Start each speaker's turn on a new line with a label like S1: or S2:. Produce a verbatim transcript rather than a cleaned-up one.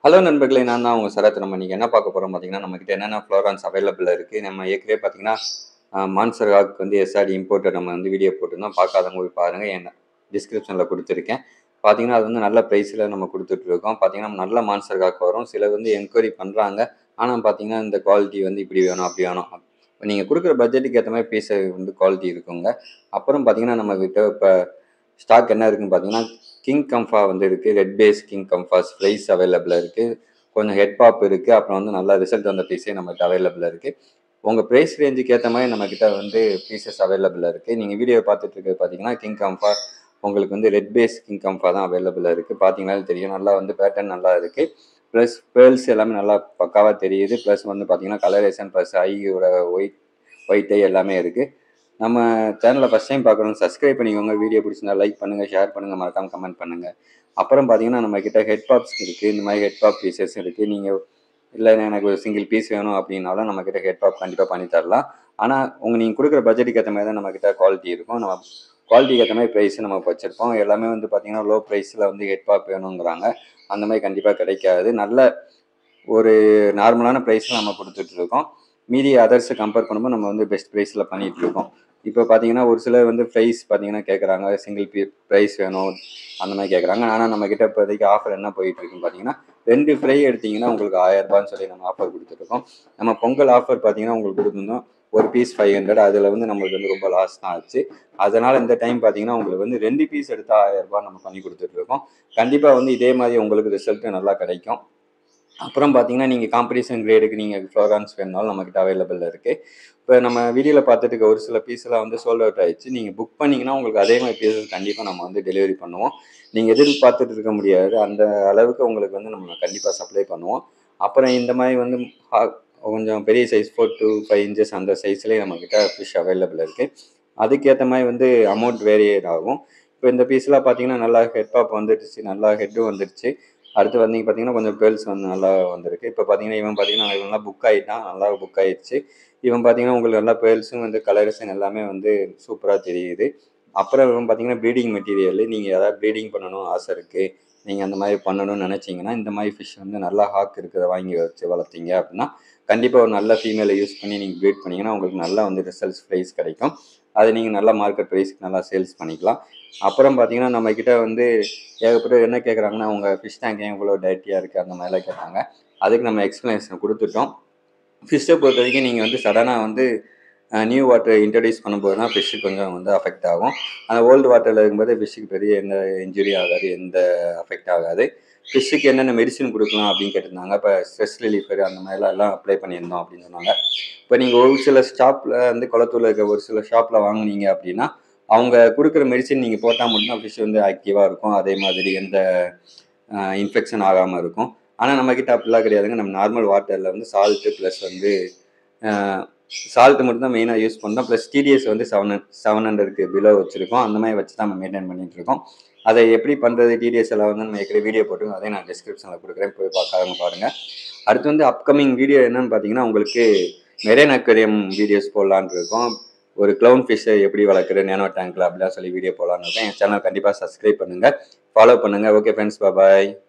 S1: Hello நண்பர்களே! நான் தான் உங்க சரத். நம்ம இன்னைக்கு என்ன பார்க்க போறோம் பார்த்தீங்கன்னா, நம்மகிட்ட என்னென்ன ஃப்ளோரான்ஸ் அவைலபிள்ல இருக்கு. நம்ம ஏற்கனவே பார்த்தீங்கன்னா, அ மான்ஸ்டர் ராக் வந்து எஸ்ஆர்டி இம்போர்ட்டட் நம்ம வந்து வீடியோ போட்டிருந்தோம். பார்க்காதவங்க போய் பாருங்க. என் டிஸ்கிரிப்ஷன்ல குடுத்துருக்கேன். பார்த்தீங்கன்னா, அது வந்து நல்ல பிரைஸ்ல நம்ம குடுத்துட்டுருக்கோம். பார்த்தீங்கன்னா, நல்ல மான்ஸ்டர் ராக் வரும். சிலர் வந்து என்கொயரி பண்றாங்க. ஆனா பார்த்தீங்கன்னா, இந்த குவாலிட்டி வந்து இப்படி வேணும், அப்படி வேணும். நீங்க குடுக்குற பட்ஜெட்டுக்கு ஏத்த மாரி பீஸ் வந்து குவாலிட்டி இருக்குங்க. அப்புறம் பார்த்தீங்கன்னா, நம்மகிட்ட இப்ப ஸ்டாக் என்ன இருக்குன்னு பார்த்தீங்கன்னா, கிங் கம்ஃபா வந்து இருக்கு. ரெட் பேஸ் கிங் கம்ஃபாஸ் பிரைஸ் அவைலபிளா இருக்கு. கொஞ்சம் ஹெட் பாப் இருக்கு. அப்புறம் வந்து நல்ல ரிசல்ட் வந்த பீஸே நம்மகிட்ட அவைலபிளா இருக்கு. உங்க பிரைஸ் ரேஞ்சுக்கு ஏத்த மாரி நம்மகிட்ட வந்து பீஸஸ் அவைலபிளா இருக்கு. நீங்க வீடியோ பார்த்துட்டு இருக்கிறது பார்த்தீங்கன்னா, கிங் கம்ஃபா உங்களுக்கு வந்து ரெட் பேஸ் கிங் கம்ஃபா தான் அவைலபிளா இருக்கு. பார்த்தீங்கனாலே தெரியும். நல்லா வந்து பேட்டர்ன் நல்லா இருக்கு. பிளஸ் பேர்ல்ஸ் எல்லாமே நல்லா பக்காவா தெரியுது. பிளஸ் வந்து பார்த்தீங்கன்னா, கலரேஷன் பிளஸ் ஐயோட ஒயிட் ஒயிட் ஐ எல்லாமே இருக்கு. நம்ம சேனலை ஃபர்ஸ்ட் டைம் பார்க்குறவங்க சப்ஸ்கிரைப் பண்ணிக்கோங்க. வீடியோ பிடிச்சிருந்தா லைக் பண்ணுங்க, ஷேர் பண்ணுங்க, மறக்காம கமெண்ட் பண்ணுங்க. அப்புறம் பார்த்தீங்கன்னா, நம்ம கிட்ட ஹெட் பாப்ஸ் இருக்கு. இந்த மாதிரி ஹெட் பாப் பீசஸ் இருக்கு. நீங்க இல்ல எனக்கு ஒரு சிங்கிள் பீஸ் வேணும் அப்படின்னாலும் நம்ம கிட்ட ஹெட் பாப் கண்டிப்பா பண்ணி தரலாம். ஆனா உங்க நீங்க கொடுக்குற பட்ஜெட்டுக்கு ஏற்ற மாதிரி தான் நம்ம கிட்ட குவாலிட்டி இருக்கும். நம்ம குவாலிட்டிக்கு ஏற்ற மாதிரி ப்ரைஸ் நம்ம வச்சிருப்போம். எல்லாமே வந்து பார்த்தீங்கன்னா, லோ ப்ரைஸ்ல வந்து ஹெட் பாப் வேணுங்கிறாங்க. அந்த மாதிரி கண்டிப்பா கிடைக்காது. நல்ல ஒரு நார்மலான ப்ரைஸ்ல நம்ம கொடுத்துட்டு இருக்கோம். மீதி அதர்ஸை கம்பேர் பண்ணும்போது நம்ம வந்து பெஸ்ட் ப்ரைஸில் பண்ணிட்டு இருக்கோம். இப்போ பார்த்தீங்கன்னா, ஒரு சிலர் வந்து ப்ரைஸ் பார்த்தீங்கன்னா கேட்குறாங்க. சிங்கிள் பீ ப்ரைஸ் வேணும் அந்த மாதிரி கேட்குறாங்க. ஆனால் நம்ம கிட்ட இப்போதைக்கு ஆஃபர் என்ன போயிட்டு இருக்குன்னு பார்த்தீங்கன்னா, ரெண்டு ஃப்ரை எடுத்தீங்கன்னா உங்களுக்கு ஆயிரம் ரூபான்னு சொல்லி நம்ம ஆஃபர் கொடுத்துருக்கோம். நம்ம பொங்கல் ஆஃபர் பார்த்தீங்கன்னா உங்களுக்கு கொடுத்துருந்தோம். ஒரு பீஸ் ஃபைவ் ஹண்ட்ரட் அதில் வந்து நம்மளுக்கு வந்து ரொம்ப லாஸ் தான் ஆச்சு. அதனால் இந்த டைம் பார்த்தீங்கன்னா உங்களுக்கு வந்து ரெண்டு பீஸ் எடுத்தால் ஆயிரம் ரூபாய் நம்ம பண்ணி கொடுத்துட்ருக்கோம். கண்டிப்பாக வந்து இதே மாதிரி உங்களுக்கு ரிசல்ட்டு நல்லா கிடைக்கும். அப்புறம் பார்த்தீங்கன்னா, நீங்கள் காம்படிஷன் கிரேடுக்கு நீங்கள் ஃப்ளோரான்ஸ் வேணுனாலும் நம்மகிட்ட அவைலபிள்ல இருக்குது. இப்போ நம்ம வீடியோவில் பார்த்துட்டு இருக்க ஒரு சில பீஸ்லாம் வந்து சோல்ட் அவுட் ஆயிடுச்சு. நீங்கள் புக் பண்ணிங்கன்னா உங்களுக்கு அதே மாதிரி பீஸஸ் கண்டிப்பாக நம்ம வந்து டெலிவரி பண்ணுவோம். நீங்கள் எதிர்பார்த்துட்டு இருக்க முடியாது. அந்த அளவுக்கு உங்களுக்கு வந்து நம்ம கண்டிப்பாக சப்ளை பண்ணுவோம். அப்புறம் இந்த மாதிரி வந்து ஹா கொஞ்சம் பெரிய size four to five inches அந்த சைஸ்லேயே நம்மக்கிட்ட ஃபிஷ் அவைலபிள் இருக்குது. அதுக்கேற்ற மாதிரி வந்து அமௌண்ட் வேரியேட் ஆகும். இப்போ இந்த பீஸ்லாம் பார்த்தீங்கன்னா, நல்லா ஹெட் டாப் வந்துடுச்சு, நல்லா ஹெட்டும் வந்துடுச்சு. அடுத்து வந்தீங்க பார்த்தீங்கன்னா, கொஞ்சம் பேர்ல்ஸ் வந்து நல்லா வந்திருக்கு. இப்போ பார்த்தீங்கன்னா, இவன் பார்த்தீங்கன்னா இவன்லாம் புக் ஆகிட்டான். நல்லா புக் ஆயிடுச்சு. இவன் பார்த்தீங்கன்னா, உங்களுக்கு நல்லா பேர்ல்ஸும் வந்து கலரேஷன் எல்லாமே வந்து சூப்பராக தெரியுது. அப்புறம் இவன் பார்த்தீங்கன்னா, ப்ரீடிங் மெட்டீரியல். நீங்கள் ஏதாவது ப்ரீடிங் பண்ணணும் ஆசை இருக்குது, நீங்கள் அந்த மாதிரி பண்ணணும்னு நினச்சிங்கன்னா, இந்த மாதிரி ஃபிஷ் வந்து நல்லா ஹாக் இருக்கிறத வாங்கி வச்சு வளர்த்தீங்க அப்படின்னா, கண்டிப்பாக ஒரு நல்ல ஃபீமேலை யூஸ் பண்ணி நீங்கள் ப்ரீட் பண்ணிங்கன்னா, உங்களுக்கு நல்லா வந்து ரிசல்ட்ஸ் ப்ரைஸ் கிடைக்கும். அதை நீங்கள் நல்லா மார்க்கெட் ப்ரைஸ்க்கு நல்லா சேல்ஸ் பண்ணிக்கலாம். அப்புறம் பார்த்தீங்கன்னா, நம்மக்கிட்ட வந்து ஏகப்பட்டது என்ன கேட்குறாங்கன்னா, உங்கள் ஃபிஷ் டேங்க் ஏன் இவ்வளோ டர்ட்டியாக இருக்குது அந்த மாதிரிலாம் கேட்டாங்க. அதுக்கு நம்ம எக்ஸ்ப்ளனேஷன் கொடுத்துட்டோம். ஃபிஷ்ஷை பொறுத்த வரைக்கும் நீங்கள் வந்து சடனாக வந்து நியூ வாட்டர் இன்ட்ரடியூஸ் பண்ணும்போது தான் ஃபிஷ்ஷு கொஞ்சம் வந்து அஃபெக்ட் ஆகும். அந்த ஓல்டு வாட்டரில் இருக்கும்போது ஃபிஷ்ஷுக்கு பெரிய எந்த இன்ஜுரி ஆகாது, எந்த அஃபெக்ட் ஆகாது. ஃபிஷ்ஷுக்கு என்னென்ன மெடிசின் கொடுக்கலாம் அப்படின்னு கேட்டிருந்தாங்க. இப்போ ஸ்ட்ரெஸ் ரிலீஃபர் அந்த மாதிரிலாம் எல்லாம் அப்ளை பண்ணியிருந்தோம் அப்படின்னு சொன்னாங்க. இப்போ நீங்கள் ஒரு சில ஷாப்பில் வந்து குளத்தூரில் இருக்க ஒரு சில ஷாப்பில் வாங்குனீங்க அப்படின்னா, அவங்க கொடுக்குற மெடிசின் நீங்கள் போட்டால் மட்டும்தான் ஃபிஷ் வந்து ஆக்டிவாக இருக்கும். அதே மாதிரி எந்த இன்ஃபெக்ஷன் ஆகாமல் இருக்கும். ஆனால் நம்மக்கிட்ட அப்படிலாம் கிடையாதுங்க. நம்ம நார்மல் வாட்டரில் வந்து சால்ட்டு ப்ளஸ் வந்து சால்ட்டு மட்டும் தான் மெயினாக யூஸ் பண்ணுறோம். ப்ளஸ் டிடிஎஸ் வந்து செவன் செவன் ஹண்ட்ரடுக்கு பிலோ வச்சுருக்கோம். அந்த மாதிரி வச்சு தான் நம்ம மெயின்டைன் பண்ணிகிட்டு இருக்கோம். அதை எப்படி பண்ணுறது டிடிஎஸ் எல்லாம் வந்து நம்ம ஏற்கனவே வீடியோ போட்டு அதையும் நான் டிஸ்கிரிப்ஷனில் கொடுக்குறேன். போய் பார்க்காதவங்க பாருங்கள். அடுத்து வந்து அப்கமிங் வீடியோ என்னன்னு பார்த்தீங்கன்னா, உங்களுக்கு மெரைன் அக்வேரியம் வீடியோஸ் போடலான்னு இருக்கோம். ஒரு க்ளவுன் ஃபிஷ்ஷை எப்படி வளர்க்குறது நேனோ டேங்க்கில் அப்படிலாம் சொல்லி வீடியோ போடலான்னு இருக்கோம். என் சேனல் கண்டிப்பாக சப்ஸ்கிரைப் பண்ணுங்கள், ஃபாலோ பண்ணுங்கள். ஓகே ஃப்ரெண்ட்ஸ், பாய்.